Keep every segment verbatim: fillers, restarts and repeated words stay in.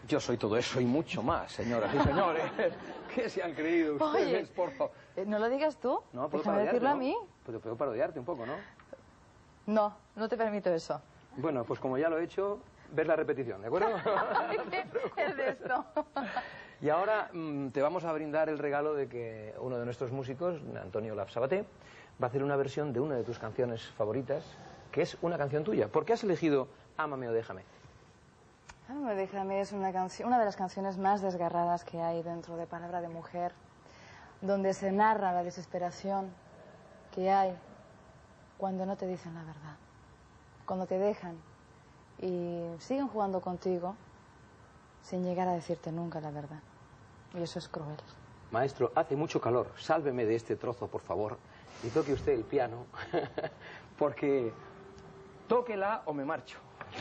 Yo soy todo eso y mucho más, señoras y señores. ¿Qué se han creído ustedes, Oye, por favor? eh, ¿no lo digas tú? No, puedo Déjame decirlo ¿no? a mí. Pues puedo parodiarte un poco, ¿no? No, no te permito eso. Bueno, pues como ya lo he hecho, ves la repetición, ¿de acuerdo? ¿Qué es de esto? Y ahora mmm, te vamos a brindar el regalo de que uno de nuestros músicos, Antonio Laf Sabaté, va a hacer una versión de una de tus canciones favoritas, que es una canción tuya. ¿Por qué has elegido Ámame o Déjame? Ámame o Déjame es una, una de las canciones más desgarradas que hay dentro de Palabra de Mujer, donde se narra la desesperación que hay cuando no te dicen la verdad, cuando te dejan y siguen jugando contigo sin llegar a decirte nunca la verdad. Y eso es cruel. Maestro, hace mucho calor, sálveme de este trozo, por favor, y toque usted el piano, porque tóquela o me marcho.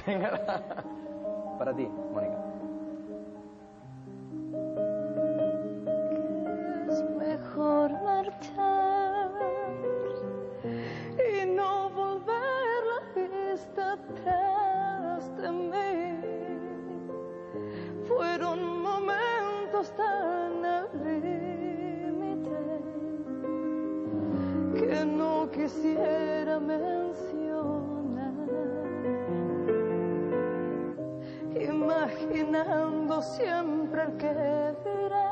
Para ti, Mónica. Es mejor marchar y no volver la vista atrás de mí. Fueron momentos tan al límite que no quisiera mencionar, imaginando siempre el que dirá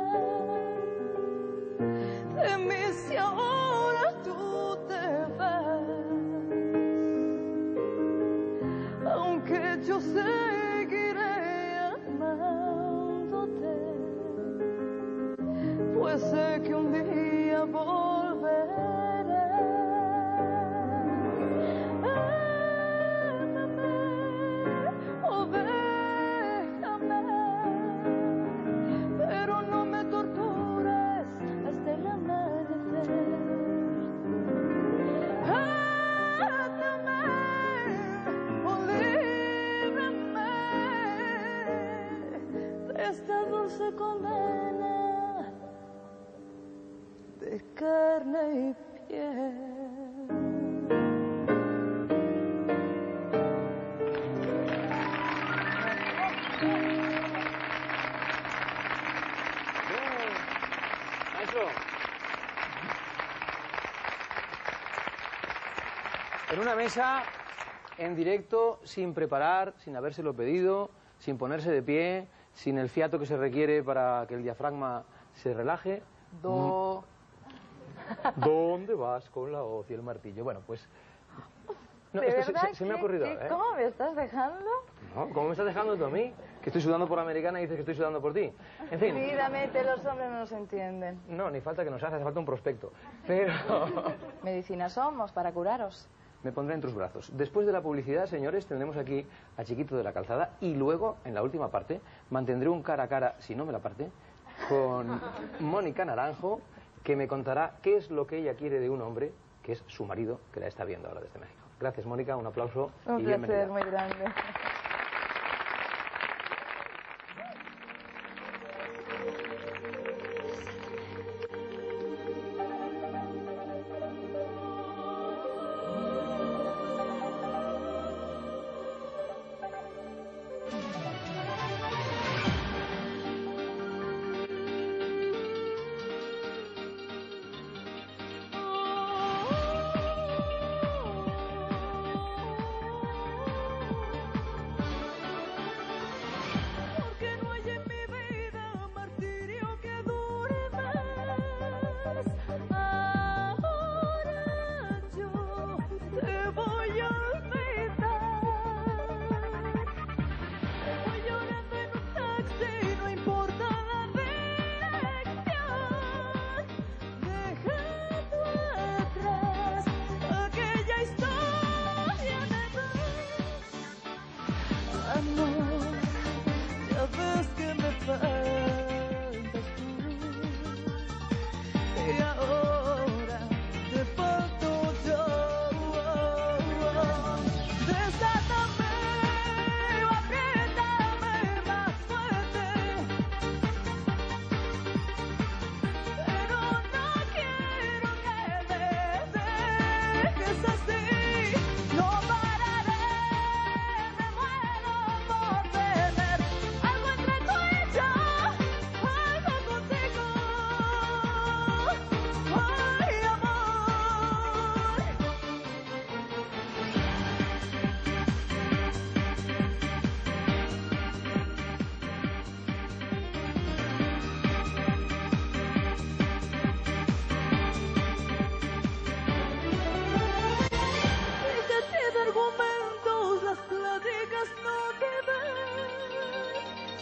de mí si ahora tú te vas, aunque yo seguiré amándote, pues sé que un día volveré. Esta dulce condena de carne y piel. Bien, maestro. En una mesa, en directo, sin preparar, sin habérselo pedido, sin ponerse de pie, sin el fiato que se requiere para que el diafragma se relaje. Do... ¿Dónde vas con la hoz y el martillo? Bueno, pues... No, ¿De esto verdad? se, se, se me ha ¿Qué- ocurrido qué- ahora, ¿eh? ¿Cómo me estás dejando? No, ¿cómo me estás dejando tú a mí? Que estoy sudando por Americana y dices que estoy sudando por ti. En fin. Rápidamente, los hombres no nos entienden. No, ni falta que nos haga, hace falta un prospecto. Pero... Medicina somos para curaros. Me pondré en tus brazos. Después de la publicidad, señores, tendremos aquí a Chiquito de la Calzada y luego, en la última parte, mantendré un cara a cara, si no me la parte, con Mónica Naranjo, que me contará qué es lo que ella quiere de un hombre, que es su marido, que la está viendo ahora desde México. Gracias, Mónica, un aplauso Un y placer bienvenida. muy grande.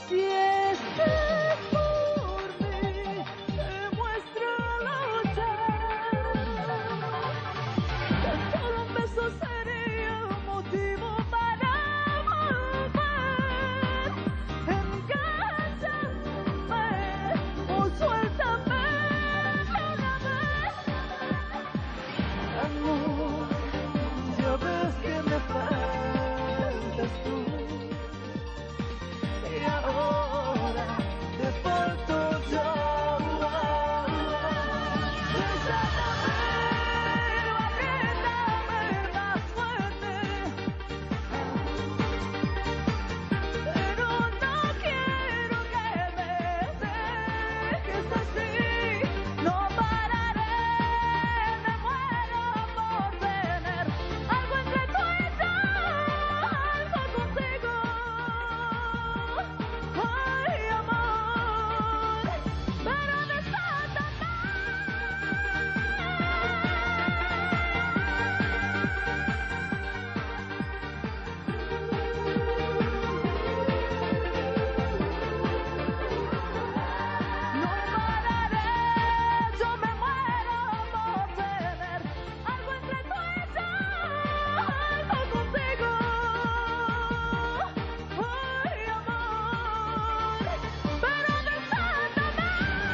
Si es que por mí te muestro luchar, tan solo un beso sería un motivo para volver. Engánchame o suéltame de una vez. Amor, ya ves que me faltas tú. Y ahora te falto yo. Desátame o apriétame más fuerte, pero no quiero que me dejes así. No pararé, me muero por tener algo entre tú y yo, algo contigo. Ay, amor, pero desátame. No pararé, yo me muero por tener algo entre tú y yo, algo contigo. Ay, amor, pero desátame.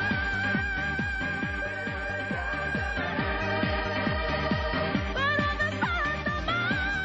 Pero desátame.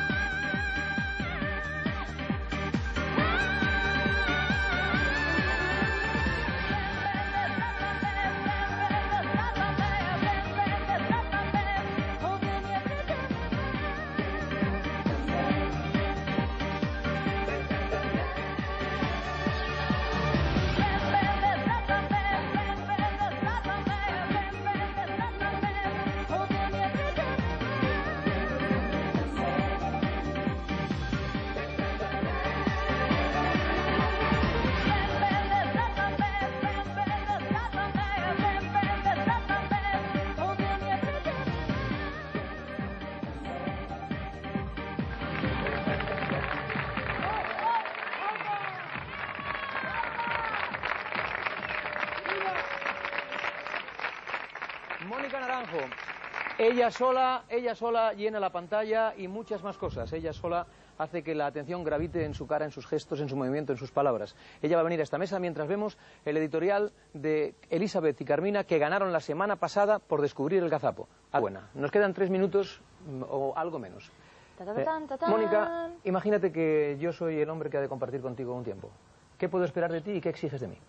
Mónica Naranjo, ella sola, ella sola llena la pantalla y muchas más cosas. Ella sola hace que la atención gravite en su cara, en sus gestos, en su movimiento, en sus palabras. Ella va a venir a esta mesa mientras vemos el editorial de Elizabeth y Carmina, que ganaron la semana pasada por descubrir el gazapo. Ah, buena. Nos quedan tres minutos mm, o algo menos. Eh, Mónica, imagínate que yo soy el hombre que ha de compartir contigo un tiempo. ¿Qué puedo esperar de ti y qué exiges de mí?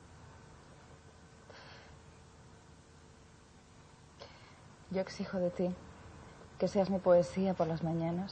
Yo exijo de ti que seas mi poesía por las mañanas,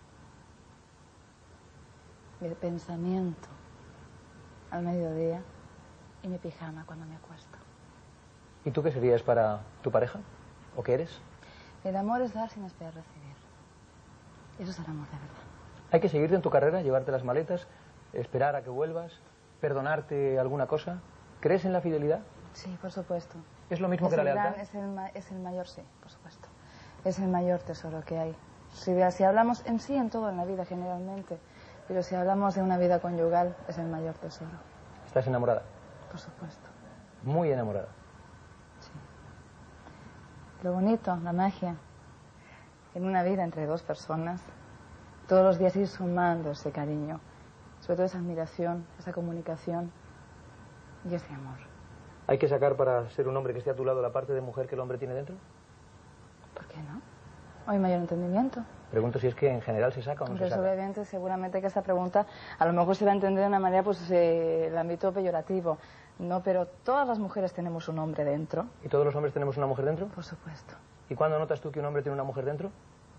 mi pensamiento al mediodía y mi pijama cuando me acuesto. ¿Y tú qué serías para tu pareja? ¿O qué eres? El amor es dar sin esperar recibir. Eso es el amor de verdad. ¿Hay que seguirte en tu carrera, llevarte las maletas, esperar a que vuelvas, perdonarte alguna cosa? ¿Crees en la fidelidad? Sí, por supuesto. ¿Es lo mismo Es que la el lealtad? gran- es, el, ma- es el mayor, sí, por supuesto. Es el mayor tesoro que hay. Si, si hablamos en sí, en todo en la vida generalmente, pero si hablamos de una vida conyugal, es el mayor tesoro, ¿Estás enamorada? por supuesto. Muy enamorada. Sí. Lo bonito, la magia, en una vida entre dos personas, todos los días ir sumando ese cariño, sobre todo esa admiración, esa comunicación y ese amor. ¿Hay que sacar para ser un hombre que esté a tu lado la parte de mujer que el hombre tiene dentro? ¿Por qué no? Hay mayor entendimiento. Pregunto si es que en general se saca o no Hombre, se saca. obviamente, seguramente que esta pregunta a lo mejor se va a entender de una manera, pues, eh, el ámbito peyorativo. No, pero todas las mujeres tenemos un hombre dentro. ¿Y todos los hombres tenemos una mujer dentro? Por supuesto. ¿Y cuándo notas tú que un hombre tiene una mujer dentro?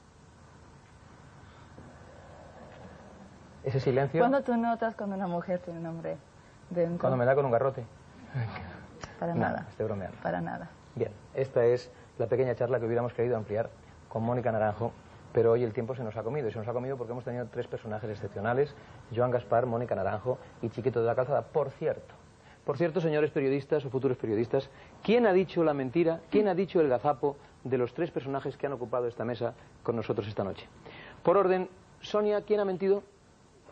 Ese silencio. ¿Cuándo tú notas cuando una mujer tiene un hombre dentro? Cuando me da con un garrote. Para No, nada. estoy bromeando. Para nada. Bien, esta es la pequeña charla que hubiéramos querido ampliar con Mónica Naranjo, pero hoy el tiempo se nos ha comido, y se nos ha comido porque hemos tenido tres personajes excepcionales: Joan Gaspar, Mónica Naranjo y Chiquito de la Calzada. Por cierto, por cierto, señores periodistas o futuros periodistas, ¿quién ha dicho la mentira, quién ha dicho el gazapo de los tres personajes que han ocupado esta mesa con nosotros esta noche? Por orden, Sonia, ¿quién ha mentido?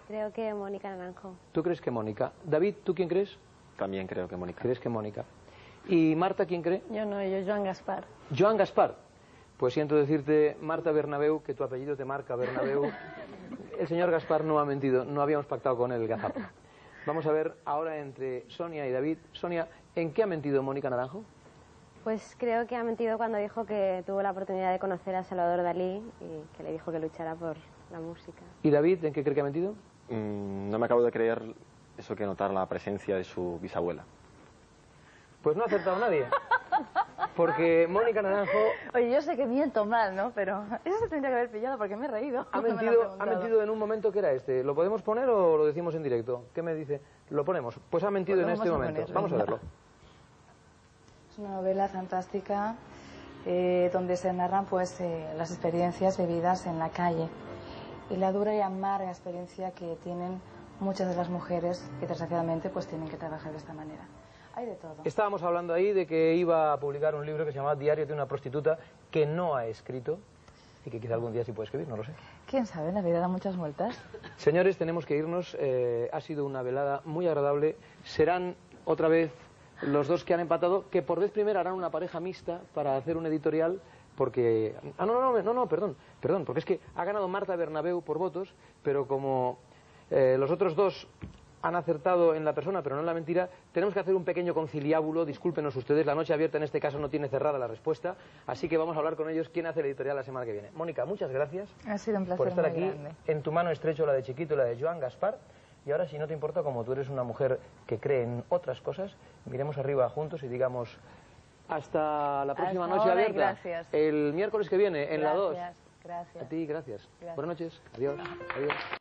Creo que Mónica Naranjo. ¿Tú crees que Mónica? David, ¿tú quién crees? También creo que Mónica. ¿Crees que Mónica? ¿Y Marta quién cree? Yo no, yo Joan Gaspar. Joan Gaspar. Pues siento decirte, Marta Bernabeu, que tu apellido te marca Bernabeu. El señor Gaspar no ha mentido, no habíamos pactado con él, gazapo. Vamos a ver ahora entre Sonia y David. Sonia, ¿en qué ha mentido Mónica Naranjo? Pues creo que ha mentido cuando dijo que tuvo la oportunidad de conocer a Salvador Dalí y que le dijo que luchara por la música. ¿Y David, en qué cree que ha mentido? Mm, no me acabo de creer eso que notar la presencia de su bisabuela. Pues no ha acertado nadie. Porque Mónica Naranjo Oye, yo sé que miento mal, ¿no? Pero eso se tendría que haber pillado porque me he reído. ha Me lo han mentido, ha preguntado. mentido en un momento que era este. ¿Lo podemos poner o lo decimos en directo? ¿Qué me dice? Lo ponemos. Pues ha mentido Pues en lo este vamos a momento. poner, Vamos a venga. verlo. Es una novela fantástica eh, donde se narran pues eh, las experiencias vividas en la calle y la dura y amarga experiencia que tienen muchas de las mujeres que desgraciadamente pues tienen que trabajar de esta manera. Hay de todo. Estábamos hablando ahí de que iba a publicar un libro que se llama Diario de una prostituta, que no ha escrito y que quizá algún día sí puede escribir, no lo sé. ¿Quién sabe? La vida da muchas vueltas. Señores, tenemos que irnos. Eh, ha sido una velada muy agradable. Serán otra vez los dos que han empatado, que por vez primera harán una pareja mixta para hacer un editorial, porque... Ah, no, no, no, no, no, perdón, perdón, porque es que ha ganado Marta Bernabeu por votos, pero como eh, los otros dos han acertado en la persona, pero no en la mentira, tenemos que hacer un pequeño conciliábulo. Discúlpenos ustedes, la noche abierta en este caso no tiene cerrada la respuesta, así que vamos a hablar con ellos quién hace el editorial la semana que viene. Mónica, muchas gracias Ha sido un placer por estar muy aquí. grande. En tu mano estrecho la de Chiquito y la de Joan Gaspar. Y ahora, si no te importa, como tú eres una mujer que cree en otras cosas, miremos arriba juntos y digamos hasta la próxima Hasta noche ahora y abierta. gracias. El miércoles que viene, en la dos. Gracias, gracias. A ti, gracias. Gracias. Buenas noches. Adiós. Adiós.